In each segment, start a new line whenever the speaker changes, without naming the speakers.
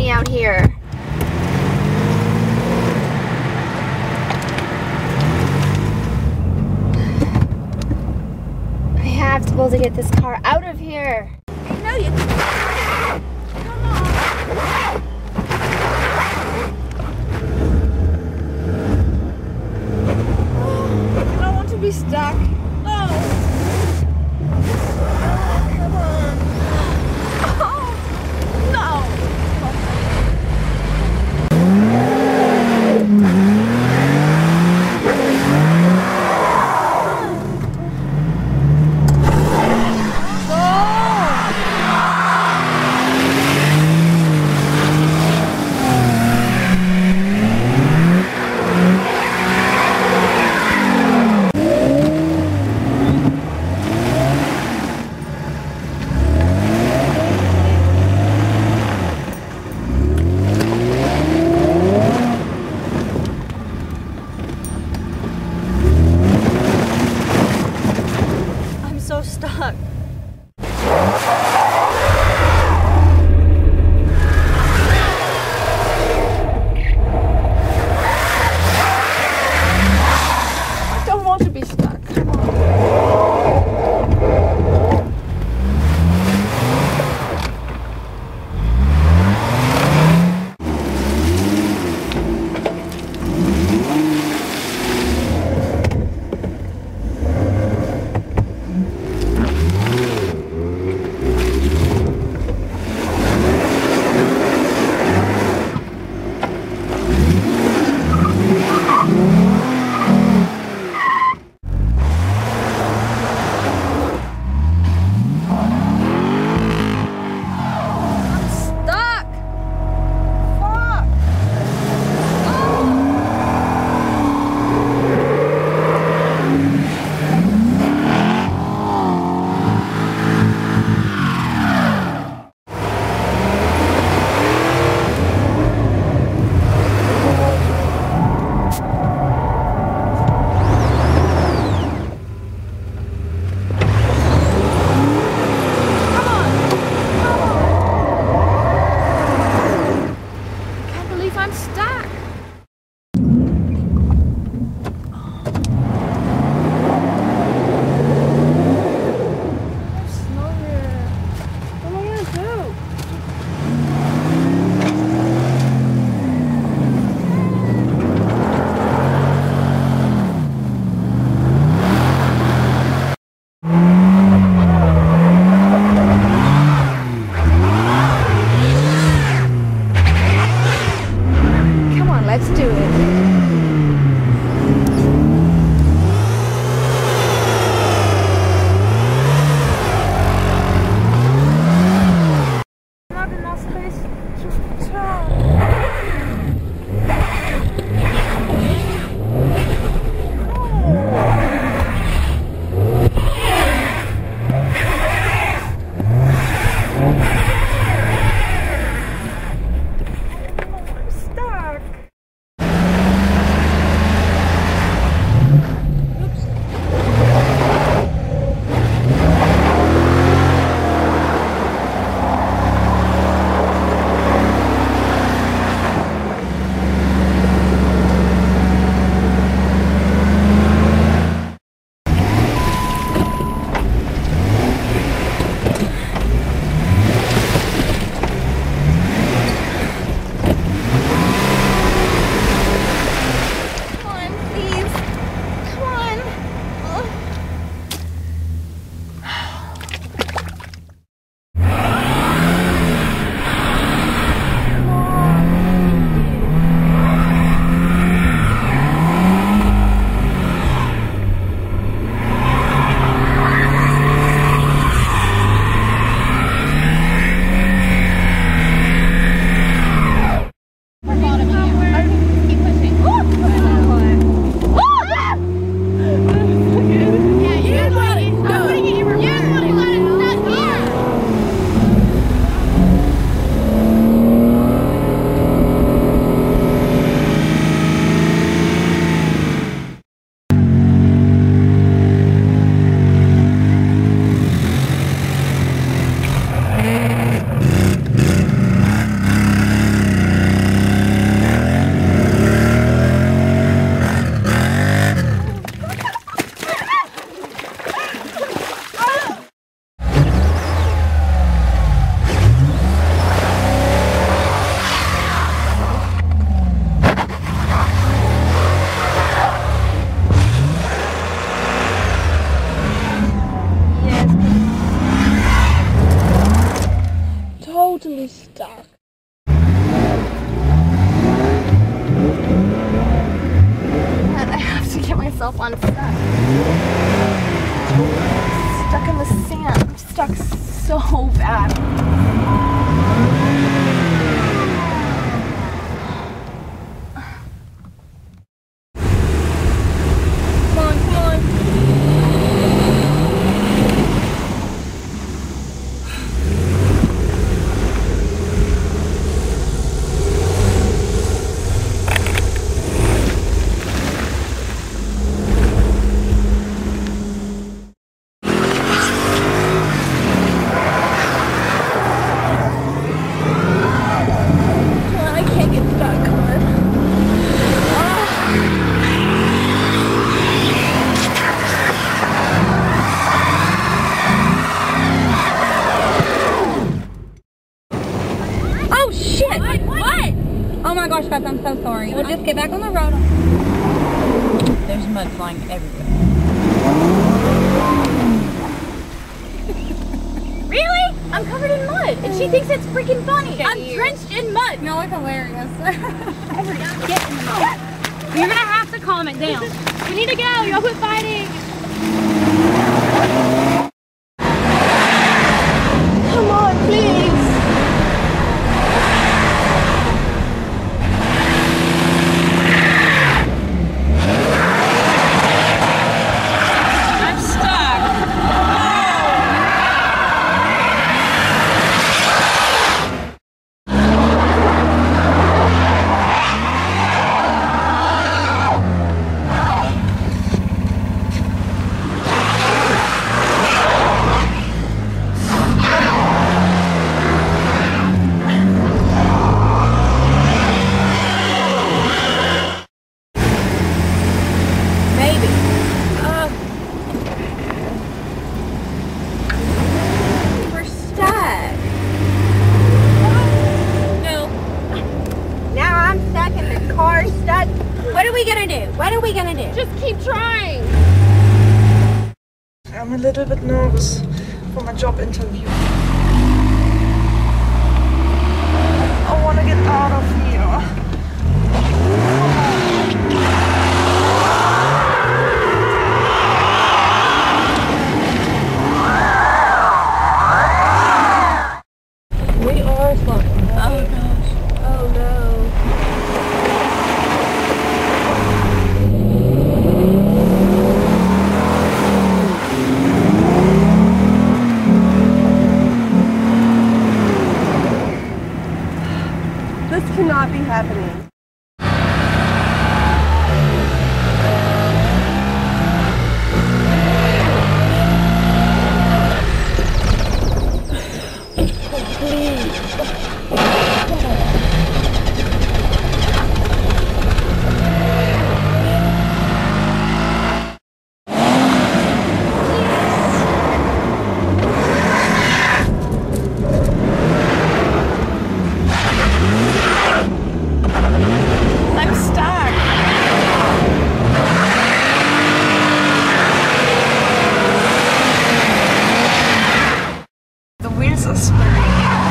me out here. I have to be able to get this car out of here.
I know you can. Come on. I don't want to be stuck. No. Come on. Oh, no. Stuck. I don't want to be stuck. Come on. I'm stuck. There's snow here. What am I gonna do? Let's do it. Not enough space to turn. I'm stuck.
my gosh, guys, I'm so sorry. We'll just get back on the road. There's mud flying everywhere.
Really? I'm covered in mud, and she thinks it's freaking funny.
Okay,
I'm drenched in mud.
Y'all are hilarious.
Get in the mud. You're gonna have to calm it down. We need to go. Y'all quit fighting.
Come on, please.
I'm stuck.
What are we gonna do?
Just keep trying.
I'm a little bit nervous for my job interview. I want to get out of here.
We are slumping. Oh gosh. Oh no.
This cannot be happening. Wheels are spinning.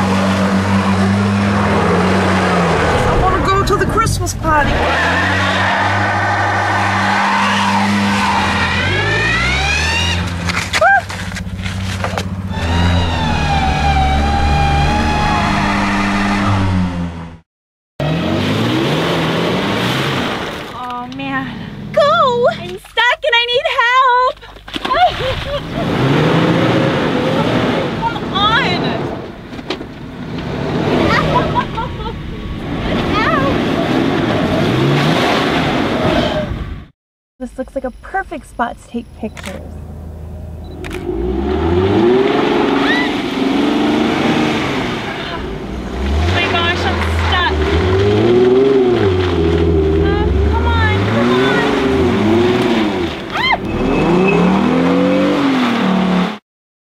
I want to go to the Christmas party.
Oh man. Go! I'm stuck and I need help. This looks like a perfect spot to take pictures.